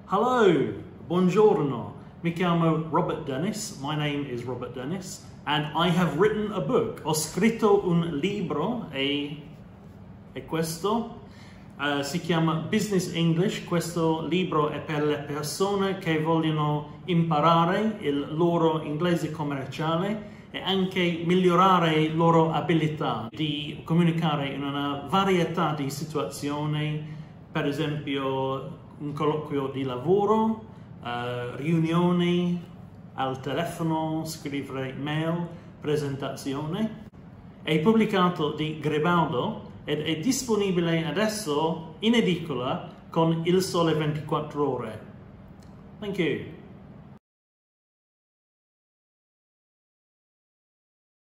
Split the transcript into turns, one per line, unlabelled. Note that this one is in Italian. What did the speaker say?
Hello, buongiorno. Mi chiamo Robert Dennis. My name is Robert Dennis, and I have written a book. Ho scritto un libro e questo si chiama Business English. Questo libro è per le persone che vogliono imparare il loro inglese commerciale e anche migliorare le loro abilità di comunicare in una varietà di situazioni, per esempio un colloquio di lavoro, riunioni al telefono, scrivere mail, presentazione. È pubblicato di Gribaldo ed è disponibile adesso in edicola con Il Sole 24 Ore. Thank you.